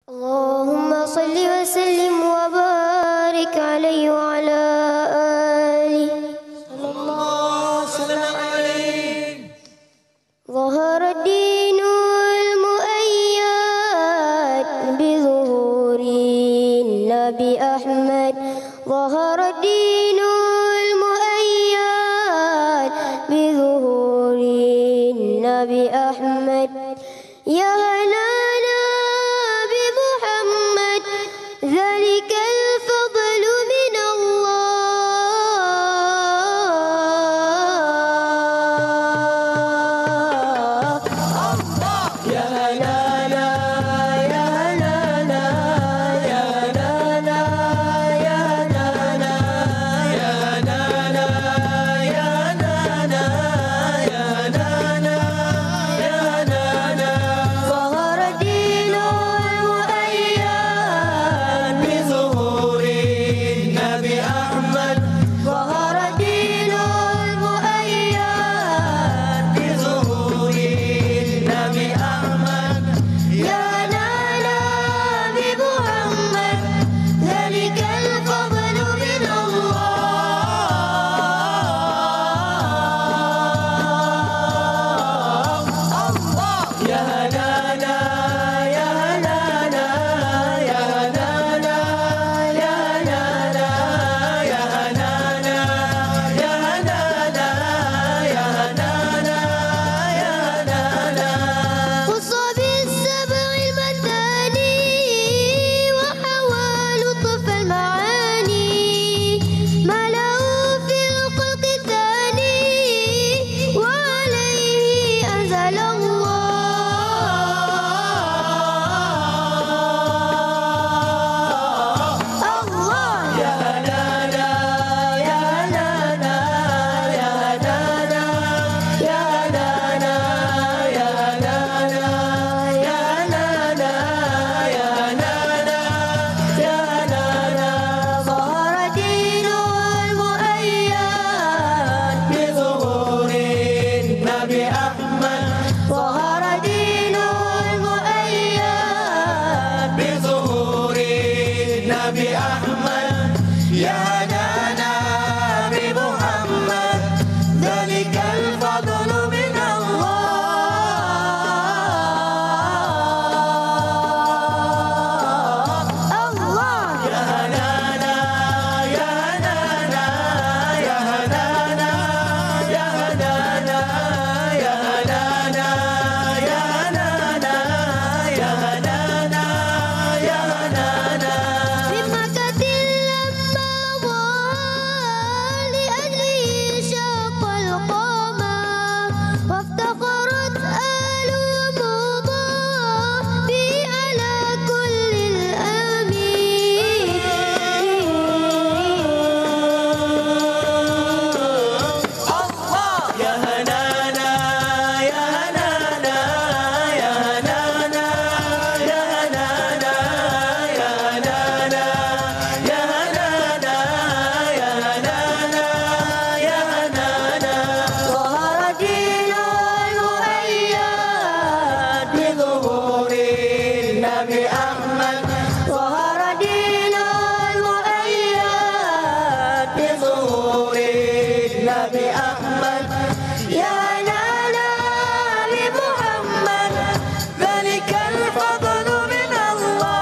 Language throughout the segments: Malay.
Allahumma salli wa sallim wa barik alaihi wa ala alihi sallallahu alaihi. Zahara dinul muayyad bi zuhuri Nabi Ahmad. Zahara dinul muayyad bi zuhuri Nabi Ahmad. Ya hanana bi Muhammad, zalikal fadlu min Allah. Ya hanana, ya hanana, ya hanana, ya hanana, ya hanana, ya hanana, ya hanana, ya hanana. Zahara dinul muayyad bi zuhuri Nabi Ahmad. Zahara dinul muayyad bi zuhuri Nabi Ahmad. Ya nana bi Muhammad, zalikal fadlu min Allah. Ya hanana, ya hanana, ya hanana, ya hanana, ya hanana, ya hanana, ya hanana, ya hanana. Qussa bis-sab'i al-mathani wa hawa lutf al-ma'ani. Malau fil khalqi thani wa alayhi anzala Allah. Allah. Ya hanana, ya hanana, ya hanana, ya hanana, ya hanana, ya hanana, ya hanana, ya hanana. Zahara dinul muayyad bi zuhuri Nabi Ahmad. Zahara dinul muayyad bi zuhuri Nabi Ahmad. Ya nana bi Muhammad, zalikal fadlu min Allah. Ya hanana, ya hanana, ya hanana, ya hanana, ya hanana, ya hanana, ya hanana, ya hanana. Bimakatil lamma li ajli syaqal qama, waftaqarat alu mudha bi ala kullil amin. Allah. Ya hanana, ya hanana, ya hanana, ya hanana, ya hanana, ya hanana, ya hanana, ya hanana. Zahara dinul muayyad bi zuhuri Nabi Ahmad. Zahara dinul muayyad bi zuhuri Nabi Ahmad. Ya nana bi Muhammad, zalikal fadlu min Allah.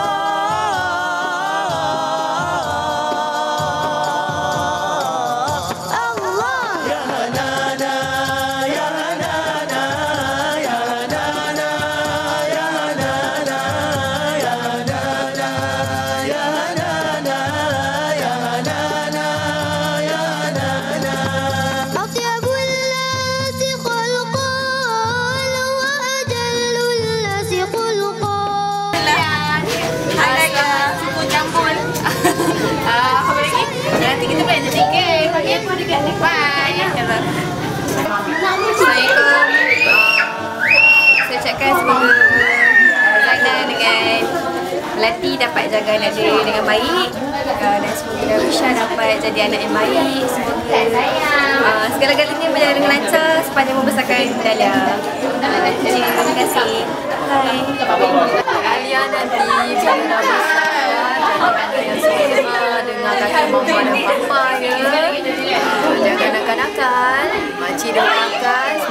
Allah. Ya hanana, ya hanana, ya hanana, ya hanana, ya hanana, ya hanana, ya hanana, ya hanana. Atyabul nasi khalqan wa ajallul nasi khulqan. Ada Cukur Jambul. Apa lagi? Nanti kita boleh jadi game. Bagi apa dekat ni? Bye. Assalamualaikum. Saya ucapkan semoga Zainal dengan Melati dapat jaga anak dia dengan baik, dan semoga Risha dapat jadi anak yang baik. Semoga segala-galanya berjalan dengan lancar sepanjang membesarkan Dahlia. Terima kasih. Bye. Dahlia nanti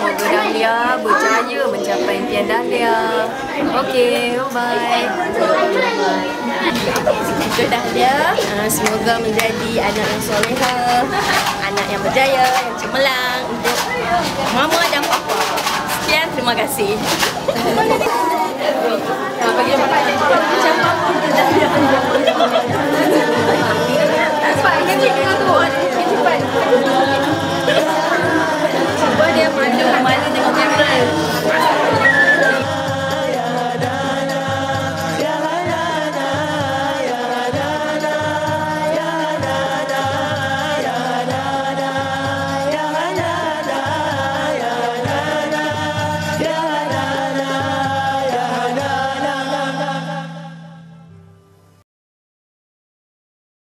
semoga Dahlia berjaya mencapai impian Dahlia. Okey, bye. Untuk Dahlia, semoga menjadi anak yang soleha, anak yang berjaya, yang cemerlang untuk mama dan papa. Sekian, terima kasih. Bagi